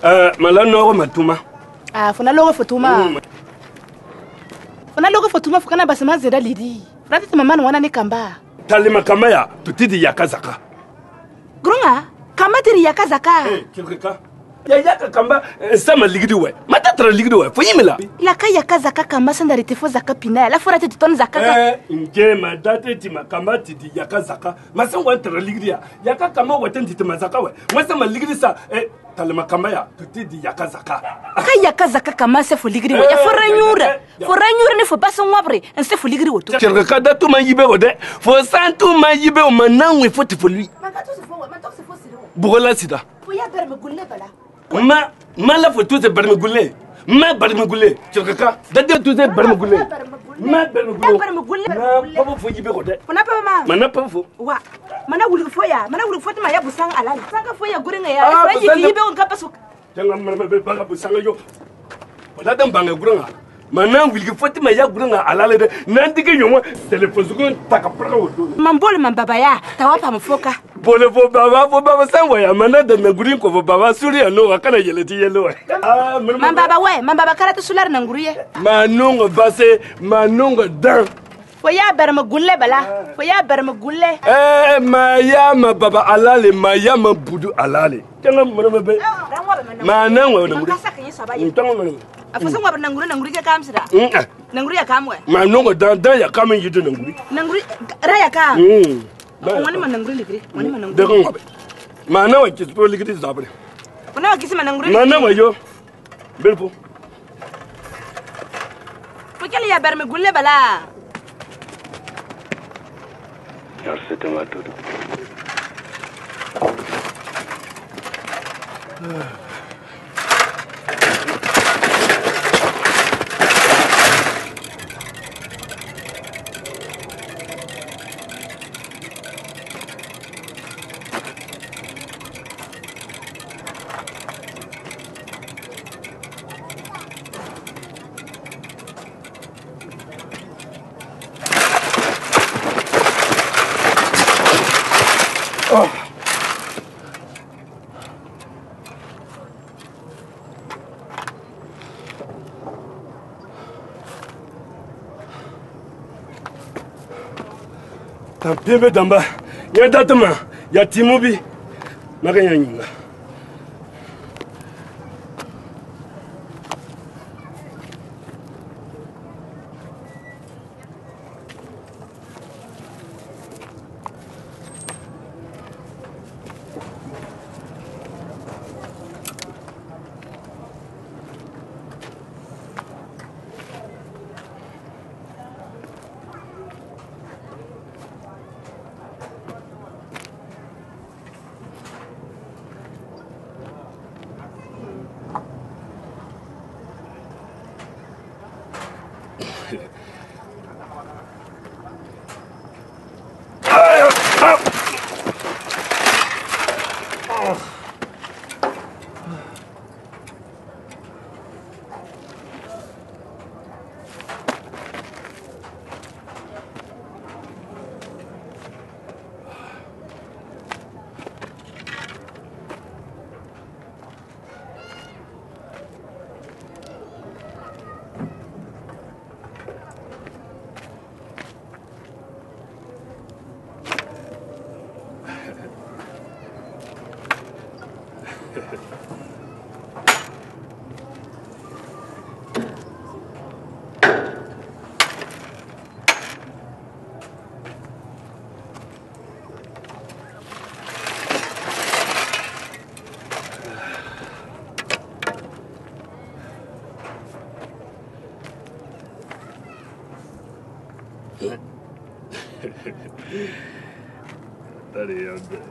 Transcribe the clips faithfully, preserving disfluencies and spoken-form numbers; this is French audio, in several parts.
Euh, malano matuma. Ah, fona logo fotuma. Fona logo fotuma fukana basema zeda lidi. Frati mama no wana ne kamba. Talima kamaya tutidi yakazaka. Grunga, kamba tiri yakazaka. Eh, kirika. Ya yaka kamba sama ligidi we. Mata tra ligidi we. Foyimela. La ka yakazaka kamba sandari tefo zaka pina. La fora te ton zaka. Eh, nge ma date ti makamba tidi yakazaka. Masango tra ligidi ya. Yaka kamba watendi ti mazaka we. Masama ligidi sa eh talima kamaya tutidi yakazaka. Ka yakazaka kamba se fo ligidi we. Ya fora nyura. Fora nyura ne fo baso ngwabre. En se fo ligidi wo. Kirika da tu ma yibe ode. Fo santu ma yibe o mananwe fo ti fo lui. Makato se fo, makato se fo siro. Bugola sida. Fo ya berme gulle bala. Ma ma la photo c'est barmegulé. Ma barmegulé. Tu regardes. Dade tout c'est barmegulé. Ma barmegulé. Barmegulé. Na papa fo yibe ko de. Fona pa ma. Mana papa fo. Wa. Mana wuli fo ya. Mana wuli fo ma ya busang alali. Sanga fo ya guringa ya. Fo yi yibe on kapa su. Tanga mana be baga busanga yo. Wala dan banga guringa. Mana wuli fo ma ya guringa alali de. Nandige yomo téléphone ko taka praka wodo. Mambole mambaba ya. Tawapa mfoka. Bole fo baba fo baba sanwa ya mana da na gurin ko fo baba suriya no akana yeleti yelo. Ah, mambaba we, mambaba karatu sular na nguriye. Manongo base, manongo dan. Fo ya berme gulle bala. Fo ya berme gulle. Eh, maya ma baba alale, maya ma budu alale. Tanga mwana be. Manongo na nguri. Kasa kanyi sabaye. Tanga mwana. Afosa ngwa na nguri na nguri ke kamsira. Mm. Na nguri ya kamwe. Manongo dan dan ya kama yidu na nguri. Na nguri raya ka. Mm. Wani man na nguri ligri. Wani man na nguri. Daga ngabe. Mana wa kispo ligri zabre. Kuna wakisi man na nguri. Mana wa yo. Belpo. Fukele ya berme gulle bala. Yarse tema todo. Oh. Tampebe damba, ya datama, ya timubi, makanya nyinga. Daddy, I'm dead.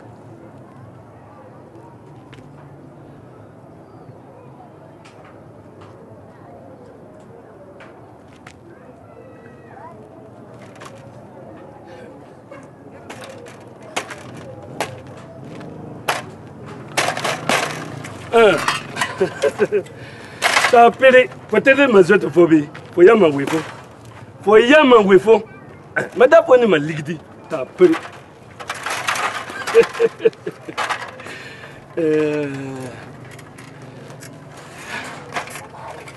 Ta pere, peut-être ma zone phobie. Faut y avoir wifo. Faut y avoir wifo. Madame pone ma ligdi. Ta pere.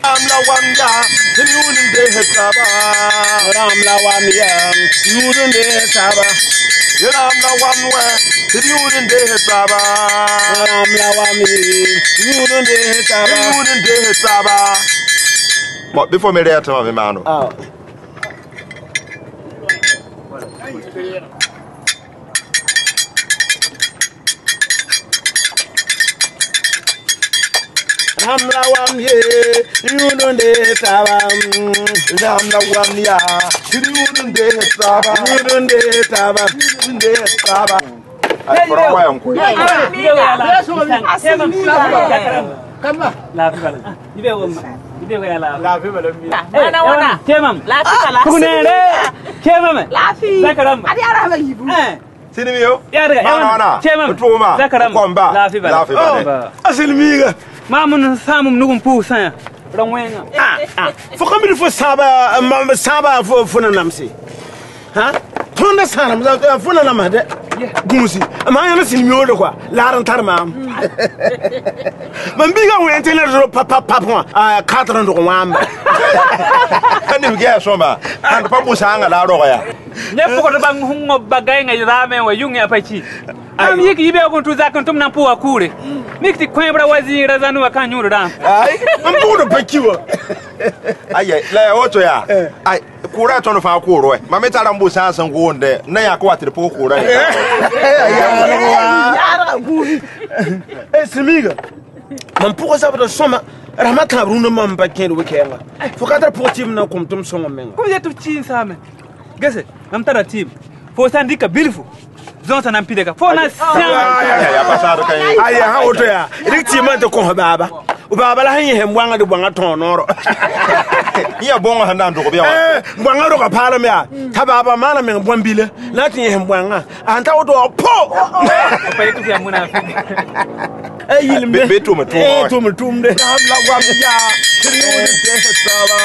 Ramla wamya, yulun de hetaba. Ramla wamya, yulun de hetaba. Ramla wamwe, yulun de hetaba. Ramla wamya, yulun de hetaba. Yulun de hetaba. But before me there, tell me, man. Oh. Ramla wamye, yulun de hetaba. Ramla wamya, yulun de hetaba. Yulun de hetaba. Yulun de hetaba. Ay, por ahora un cuello. Kama. La fi bala. Ibe wo ma. Ibe wo ya la. La fi bala mi. Wana wana. Kemam. La fi bala. Kunere. Kemam. La fi. Zakaram. Adi ara ma yibu. Eh. Sini miyo? Ya daga. Wana wana. Kemam. Utuma. Zakaram. Komba. La fi bala. La fi bala. Asilmiga. Mamun samum nugum pu san. Ronwenga. Ah ah. Fo kamil fo saba saba fo fo na namsi. Ha? Tonda sana mza fo na namade. Gumusi. Ma yana silmi odo kwa. Laran tarma. Man biga wo internet ro papa papa ah quatre ndo wamba. Kani mge somba. And pa busanga la ro ya. Ne poko to bang hungo bagay nga yame wa yungi apachi. Am yiki ibe ko tuza kan tum nan po akure. Mikti kwebra wazira zanu akanyuru dan. Ai, Man budo pakiwa. ai, la oto ya. Ai, kura to no fa kuro e. Ma metara mbusa san go nde. Na ya ko atire po kura. Yara guri. Eh silmiga. Man puko sabata soma. Ramata bruno man bakken wekenga. Fo kadra potim na komtum songo menga. Ko yetu chin same. Gese, am tara team. Fo sandika bilfu. Zonta nan pideka. Fo na siam. Ya pasado kan. Ai ha oto ya. Rikti man to ko baba. O baba la hanye hembwanga de bwanga tonoro. Iya bonga handa ndo ko biya. Eh, bwanga ro ka pala me a. Ta baba mana me bwambile. Na tin hembwanga. Anta oto po. Pa yetu ya munafi. Eh yilme. Be to me to. Eh to me tum de. Ramla wamya, yulun de hetaba.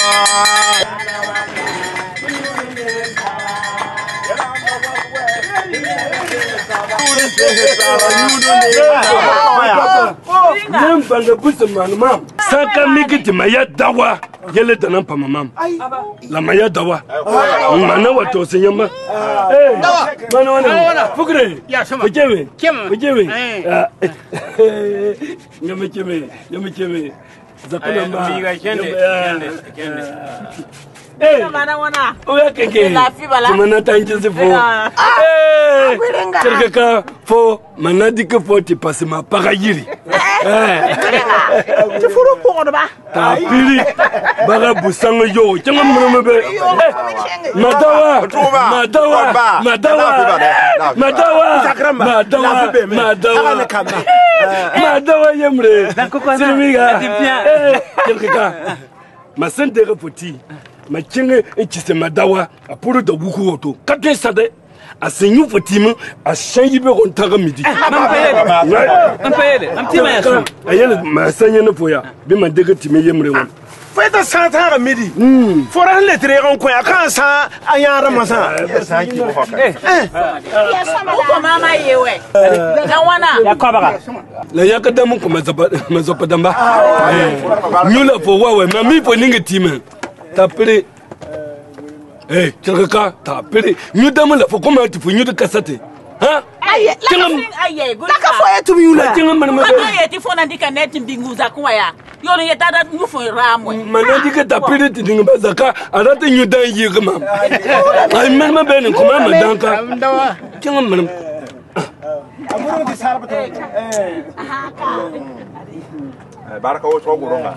Nan banga busa man mam. Saka migiti maya dawa. Yele danan pa mamam. La maya dawa. Mana wato senyama. Eh. Mana wana. Fukre. Ya sama. Fujeme. Kema. Fujeme. Eh. Nyame keme. Nyame keme. Zakuna ma. Biga kende. Kende. Eh. Mana wana. Oya keke. La fi bala. Tumana tanje fo. Eh. Kirkaka fo manadike fo ti passe ma parayiri. Eh. Tu furu ko ba. Ta piri. Baga busango yo. Changa mreme be. Madawa. Madawa. Madawa. Madawa. Madawa. Madawa. Madawa yemre. Silmiga. Eh. Kirkaka. Masente repoti. Machinge echise madawa apuru da wuku woto kadwe sade asenyu fotimu ashanyi be on taga midi Mam payele. Mam payele. Am tima ya so. ayele masanya no foya be mandega time yemre won Feta santa midi. Foran letre on ko aka sa ayara masa. Sanki ko hoka. Eh. Ya sama ko mama yewe. Na wana. Ya kwabaka. la yakada mun ko mazapa mazapa damba nyula fo wawe mami fo ninga time tapere eh chakaka tapere nyudamu la fo kuma tifu nyuda kasate ha Aye, aye, good. Laka fo yetu miula. Tinga manama be. Aye, ti fo na ndika net mbinguza kwa ya. Yolo yetada nyufo ramwe. Manadika tapere tinga bazaka arate nyuda yiga mam. Ay manama be ni kuma madanka. Tinga manama. Amuru di sarbato. Eh. Baraka o so goronga.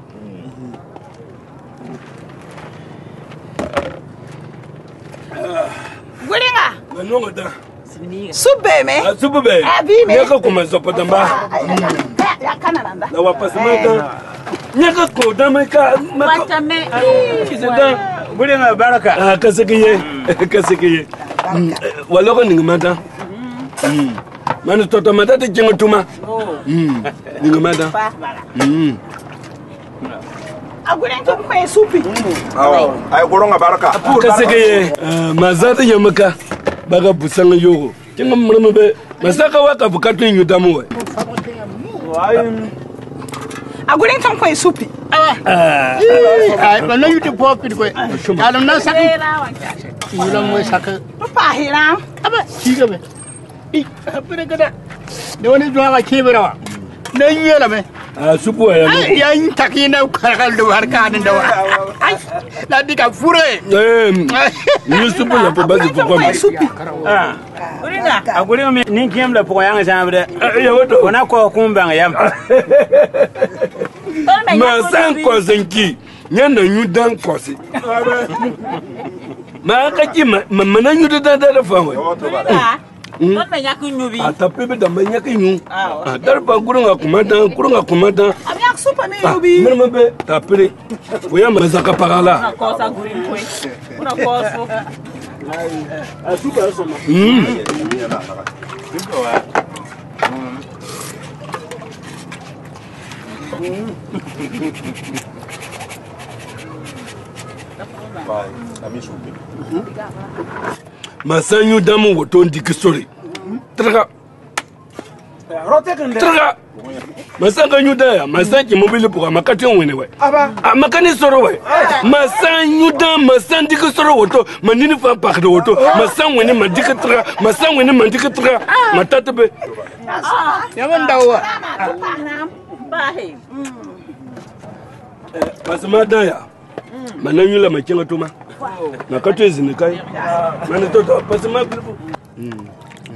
Guringa. Manonga da. Sube me. Sube be. Nyaka kuma zopa damba. Ya kana nanda. La wapasi maka. Nyaka ko dama ka maka. Wata me. Kizada. Guringa baraka. Ah kasekiye. Kasekiye. Waloko ningmata. Mm. Manu toto mata te jingo tuma. Mm. Ningmata. Mm. Aguringa ko e supi. Aw, ay goronga baraka. Kasekiye. Mazata yamaka. Baga busanga yogo. Jingo mreme be. Masaka waka bukatu nyudamu we. A gurin ton kwai supi. Ai, ba na yuti popi ko. Alam na saka. Ulam mo saka. Pa hira. Aba, kiga be. I, hapere kada. Da wani zuwa ka kebirawa. Na yela me. Ah, supu ya. Ai, yayin takina karkal da harka da wa. Ai, la diga fure. Eh, ni supu ya po bazi ko ma. Supi. Ah. Guringa, a guringa me nin kiyam la po yanga sambre. Ya wato. Kona ko kumba yam. Ma san ko zanki. Nyanda nyu dan kosi. Ma ka ki ma mana nyu da da fa wa. Don me nyaku nyubi. Ata pepe da manya ka nyu. Ah, dar ba gurun akuma dan, gurun akuma dan. Abi ak supa ne yubi. Mama be ta pere. Oya ma zaka parala. Na kosa gurin koi. Una koso. A suka so ma. Mm. Masanyu damu woto ndiki story. Traga. Rote kan da. Traga. Masanga nyuda ya masanki mobile pour makati onwene we. Aba. Makani soro we. Masanyu da masandiki soro woto mandini fa pak de woto. Masan wene mandiki traga. Masan wene mandiki traga. Matata be. Yaman dawa. Bahe. Masama daya. Mananyu la machenga tuma. Nakati ezini kai. Mane toto pasama bilbo. Mm.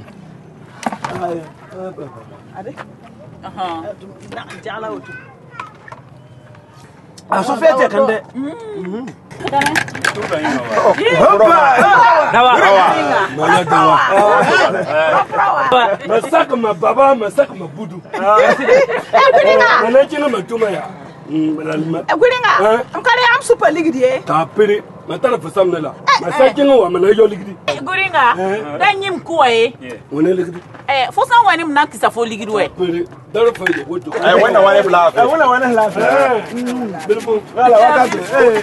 Ade. Aha. Na jala wutu. A so fete kan da. Dawa. Mala dawa. Masaka mababa, masaka mabudu. Mananyu matuma ya. Guringa. Am kare am supa ligidi e. Ta pere. Matara fasam nela. Masaki ngo amana yo ligidi. Guringa. Dan yim kuwaye. Wone ligidi. Eh, fo san wani mun kisa fo ligidi we. Pere. Daro fa yo woto. Ai wannan wani bla. A wala wala la. Bilbo. Wala waka de. Eh.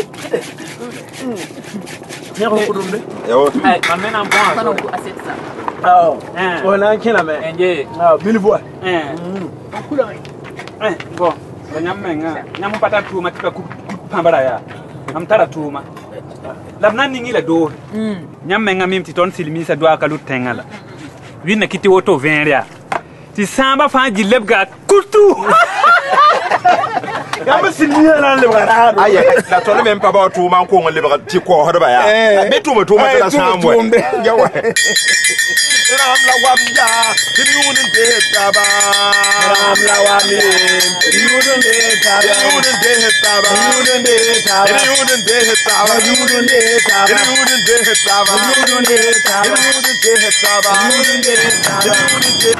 Ne ko kudum de. Yo. Eh, kamena mbwa. Sana ku asetsa. Oh. Eh. Ona kila me. Enje. Ah, bilbo. Eh. Eh, bo. Nyamenga. Nyamupata tuma tika kupambara ya. Amtara tuma. Labna ningila do. Mm. Nyamenga mim titon silmisa do akalu tengala. Wina kiti woto venria. Ti samba fa jilebga kutu. Ya ba silmiya nan le bara. Ai, la tole men pa ba tu man ko ngole ba ti ko hodo ba ya. Me tu mo tu ma ta samu. Yawa. Ina amla wa ya. Tiyudin de taba. Amla wa mi. Tiyudin de taba. Tiyudin de taba. Tiyudin de taba. Tiyudin de taba. Tiyudin de taba. Tiyudin de taba. Tiyudin de taba. Tiyudin de taba. Tiyudin de taba. Tiyudin de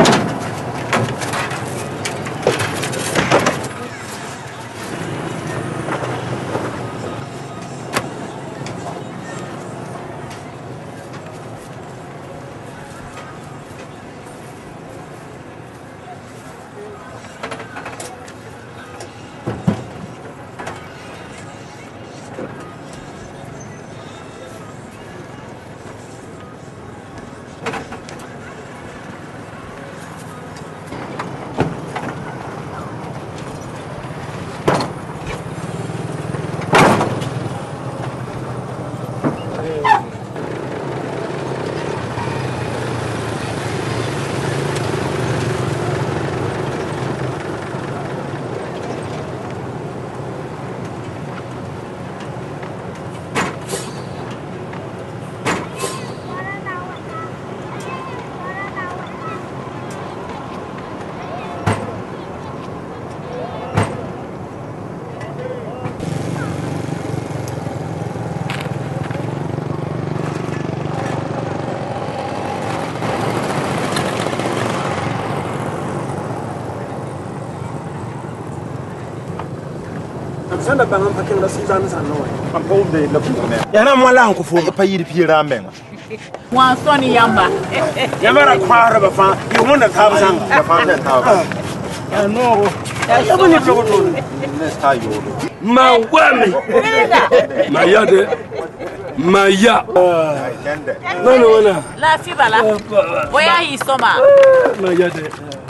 Sanda bangan pakin da sizan san no. am ko de la fu ne. Ya na mo la ko fu. Pa yiri pi ramen. Wan soni yamba. Ya mara kwara ba fa. Yi wona ta ba san. Da fa ne ta ba. Ya no. Ya ba ni to to. Ne sta yo. Ma wame. Ma ya de. Ma ya. Kende. Nana wana. La fi bala. Boya hi soma. Ma ya de.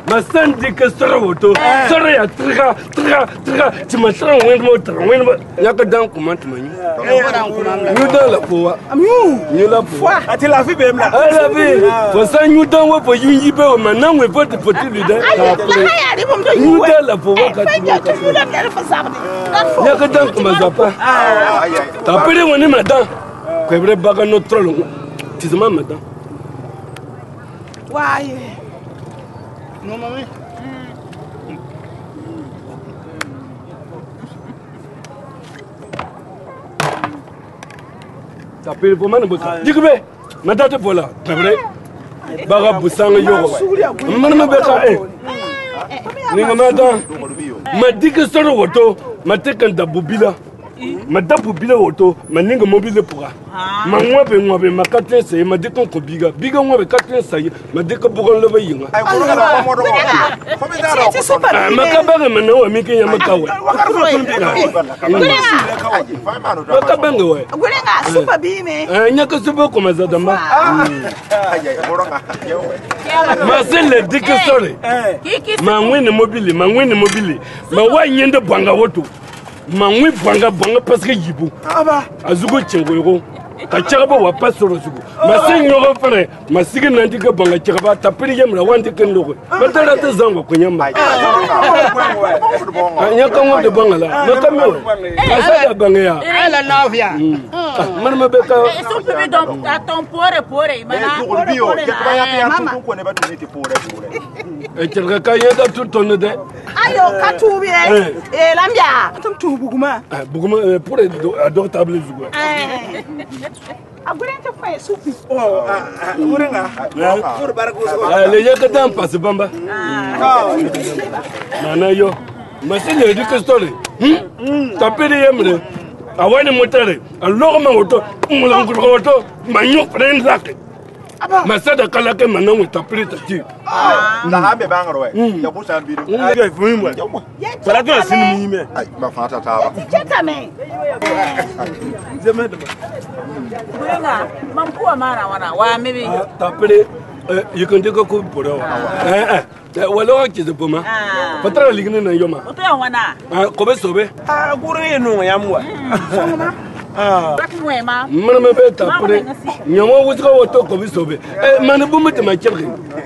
ma san di ke soro woto soro ya triga triga triga ti ma soro wen mo tra wen mo ya ka dan kuma ti manyu ñu da la po wa ñu la po ati la fi be mla ah la fi fo san ñu dan wo fo yu yi be o ma na we fo ti fo ti lu da ñu da la po wa ka ti ya ka dan kuma za pa ta pere woni ma dan ko bre baga no trolo ti zama ma dan Why? No, mami. Tapir pour man buka. Digbe. Madate pola. Tabre. Baga busanga yogo. Man ma beka eh. Ni ngama ma dike soro woto, ma tekan da bubila. Ma da bubila woto, ma ninga mobile pura. Ma ngwa be ngwa be ma katwe se ma dikon ko biga. Biga ngwa be katwe se ma dikon bugon lebe yinga. Ai ko ga ba mo do. Fa mi da ro. Ma ka baga ma no mi ke yama kawe. Fa ma no do. Ma ka banga we. Gulenga super bime. Eh nyaka subo ko ma zadamba. Ai ai ko ro nga. Ma se le dike soro. Ma ngwene mobile, ma ngwene mobile. Ma wa nyende banga woto. Ma ngwi banga banga parce que yibu. aba Azugo chengo ka chaba wa pasoro zugo. Ma se nyoro fere, ma sige nandi ka banga chaba tapiri yemra wandi ken logo. Batara ta zango ko nyamba. Anya ka ngo de banga la. Ma ka mewe. Asa banga ya. Ala nafia. Man ma be ka. Eso pibe don a ton pore pore mana. Ko bio, ke ba ya ya tu ko ne ba tu ni ti pore pore. E chirga ka yeda tu tonne de. Ayo katubi eh. Eh lambia. Tum tu buguma. Buguma pour adortable zugo. Eh. Agulen te fa supi. oh gurenga pour barko so Le yaka dan passe bamba. Nana yo. Ma se le dike story. Hmm? Tapiri yemre. Awani motare. Alors ma auto, mon auto, ma nyok prend lak. Ma sada kala ke manan tapiri tati. Na ha be bang ro e. Ya ku sa bi do. ya fu mi mo para to sin mi me Ai ba fa ta ta ba. Cheta me. zeme de Gulenga mampuwa mara wana wa mebe. Tapiri you can take a coup for eh eh wala ki de poma. Patra ligni na yoma. Oto ya wana. Ko be sobe. ah gure no ya mwa ah Bakwe ma. Man me be tapiri. Nyama wuska woto ko be sobe. Eh man bu mute ma chirgi.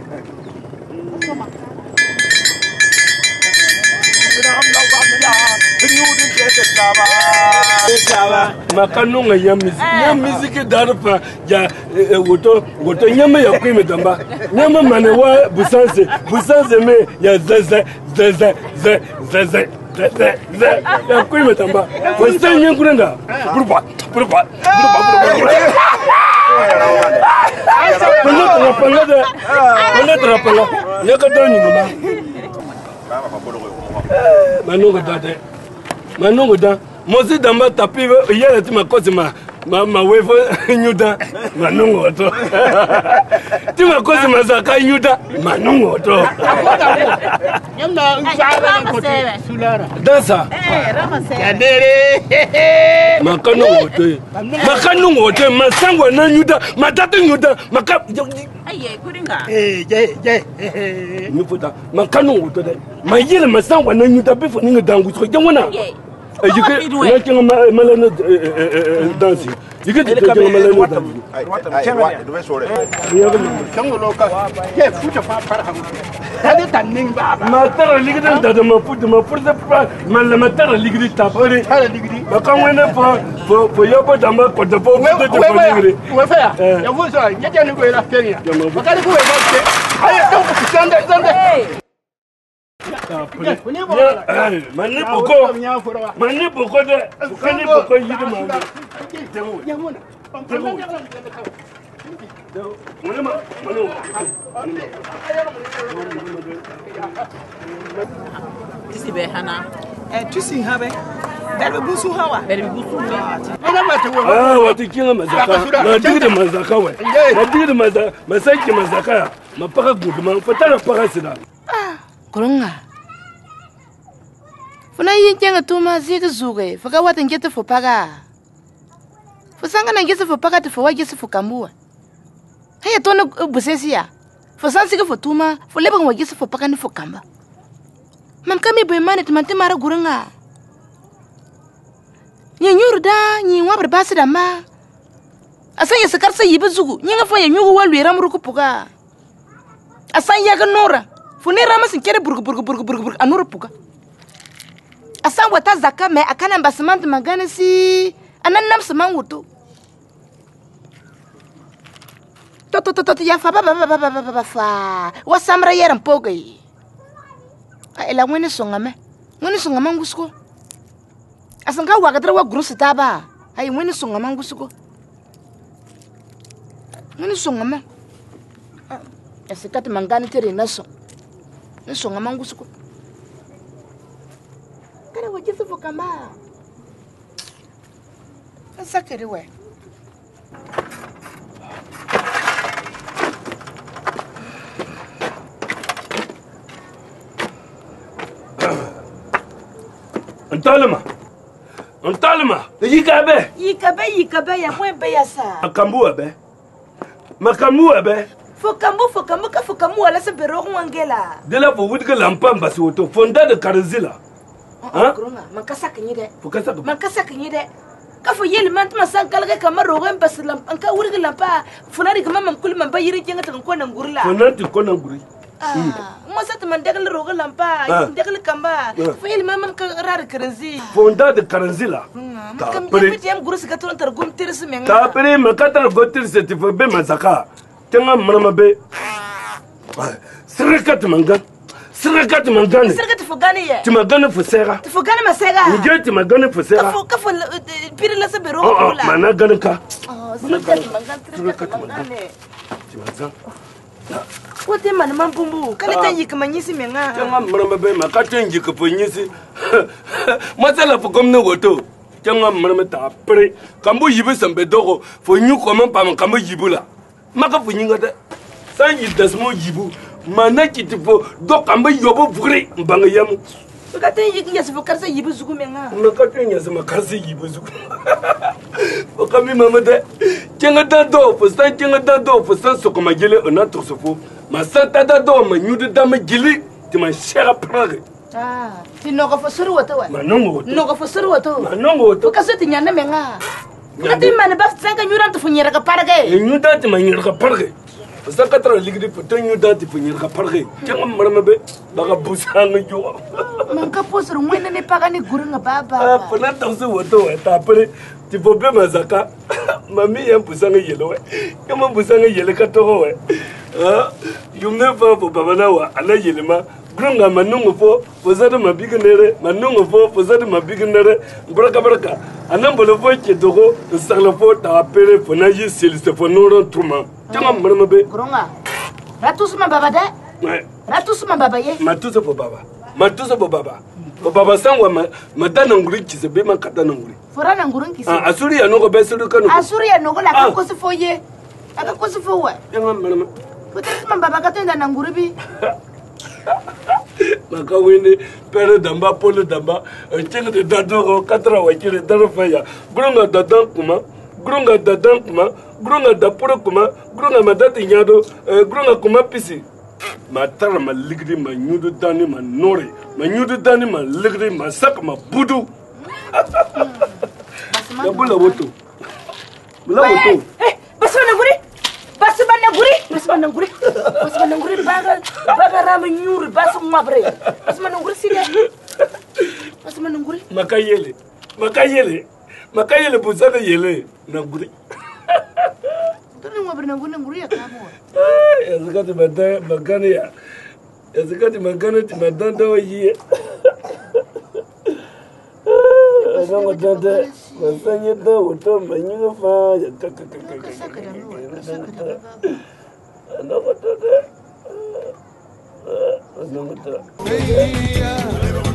Makanu nga ya music. Ya music darpa ya woto woto nyama ya kwime damba. Nyama mane wa busanse. Busanse me ya zaza zaza zaza zaza zaza zaza ya kwime damba. Wasa nyankuranga. Burba burba burba burba. Panga panga panga de. Panga tra panga. Nyaka doni ngoma. Manu ga dade. Manu ga Mosi damba tapi yele ti makosi ma ma ma wefo nyuda manungo to. Ti makosi ma zaka nyuda manungo to. Yamna usara ko sulara. Dansa. Eh rama se. Kadere. Makanu wote. Makanu wote masangwa na nyuda matatu nyuda maka Aye gurenga. Eh, je je. nyufuta makanu wote de. Ma yele masangwa na nyuda befo ninga dangu so jangwana. You get making a melon dancing. You get the melon dancing. Ai ai do be so re. Chango loka. Ke fucha fa para hamu. Hadi tanning baba. Matara ligida da ma futa ma futa ma matara ligida tapore. Hala digiri. Bakangwene for for for yobo damba ko da bo futa de polingre. We fa ya. Ya fusa, nyaje ni ko ila Kenya. Bakali ko we ba. Ayo don ku sanda sanda. Mani boko, mani boko de, mani boko yidi mani. Tisi be hana. Eh tusi habe. Dalbe busu hawa. Beri busu me. Ina ma tuwo. Ah, wati kinga mazaka. Na digide mazaka we. Na digide mazaka, masaki mazaka. Mapaka guduma, fatara paka sida. Kurunga. Funa yin kenga tuma zigi zuge. Fuka wata ngete fupaga. Fusanga na ngese fupaga te fuwa ngese fukamua. Haya tona busesi ya. Fo sansi ke fo tuma, fo leba ngwa gisa fo pakani fo kamba. Mam kami boy mane timante mara guranga. Nyi nyurda, nyi wabre basi da ma. Asan ya sekar sa yibe zugu, nyi nga fo ya nyugu walu ya ramuru kupuga. Asan ya ga nora, fo ne rama sin kere burgu burgu burgu burgu burgu anura puga. Asan wata zaka me akana mbasimante magane si anan nam seman wuto. Toto toto ya fa ba ba ba ba ba ba fa. Wa samra yeran pogai. Ela ngwene songa me. Ngwene songa mangusko. Asanka wa gadra wa grusi taba. Ai ngwene songa mangusko. Ngwene songa me. Asikati mangani tere naso. Ngwene songa mangusko. Kare wa jisu fukamba. Asakere we. Antalma. Antalma. Yikabe. Yikabe yikabe ya mwembe ya sa. Akambu abe. Makamu abe. Fokambu fokambu ka fokamu ala se bero ngela. De la fo wudga lampa mbasi woto fonda de Karzila. Ah? Grunga, makasa kinyide. Fokasa ko. Makasa kinyide. Ka fo yeli man tuma san kalga kamaro ngem mbasi lampa anka wudga lampa funari kama mamkuli mamba yiri jenga tan ko ngurla. Fonati ko nguri. Ah, masa teman degal roga lampa, degal kamba. Fo yeli man ka rar krenzi. Fonda de Karzila. Ta pere. Kam gurus ka ton tar gum tirsi menga. Ta pere makata gotir certificate be mazaka. Tenga mrama be. Sirkat manga. Sirkat manga. Sirkat fo gani ye. Timagana fo sera. Fo gani masega. Nje timagana fo sera. Ka fo ka fo pire la se bero ko la. Mana gana ka. Oh, sirkat manga, sirkat manga ne. Timazan. Wote man mampumbu. Kale tanyi kamanyisi menga. Tenga mrama be makata nji ko fo nyisi. Masala fo komne woto. Tenga mrama ta pere. Kambo yibe sambe doko fo nyu koma pam kambo yibula. Maka fo nyinga de. San yi dasmo yibu. Mana kiti fo do kambo yobo vure mbanga yamu. Makata yi nyasi fo karsa yibu zugu menga. Makata nyasi makarsa yibu zugu. Fo kami mama de. Tenga da do fo san tenga da do fo san sokoma gele ona tosofo. Ma san ta da do ma nyude da ma gili ti ma shera prage. Ah, ti nogo fo suru woto wa. Ma nongo woto. Nogo fo suru woto. Ma nongo woto. Fo kaso ti nyanda menga. Makata man ba sanka nyuran to fo nyera ka parage. Nyuda ti ma nyera ka parage. Sa katra ligdi puto nyuda ti fo nyera ka parage. Tenga marama be daga busanga yo. Man ka posuru ngwene ne pagani gurunga baba. Ah, fona tawse woto wa ta pare ti fo be mazaka. Mami yam busanga yelo we. Kama busanga yele ka to we. Ah, yumne fa fo baba na wa ala yele ma. Grunga manungu fo fozada mabignere manungu fo fozada mabignere braka braka anambolo fo kedogo sakla fo ta pere fo na yi sil se fo noro truma tanga mrama be Grunga ratus ma baba de ratus ma baba ye matuza fo baba matuza fo baba fo baba sangwa madana nguri kise be man katana nguri Furana ngurun kisi. ah asuri ya nogo be suru kanu Asuri ya nogo la ka kosi fo ye. Aka kosi fo wa. tanga mrama Kutere ma baba katenda na nguribi. Maka wini pere damba polo damba ceng de dadoro katra wakire daro faya grunga dadan kuma grunga dadan kuma grunga dapuro kuma grunga madati nyado grunga kuma pisi matara ma ligri ma nyudu dani ma nori ma nyudu dani ma ligri ma sak ma budu ya bula woto bula woto eh basana guri basana guri basana guri basana guri baga baga ram nyuri bas mabre basana guri sile basana guri makayele makayele makayele busana yele na guri Tuni ngwabre na nguri nguri ya kamo. ya zakati madai magana ya ya zakati magana ti madanda wa yi Ada madanda masanya da wuto manyi fa ya kakakaka Saka da ruwa, saka da baba. Ana madanda Ana madanda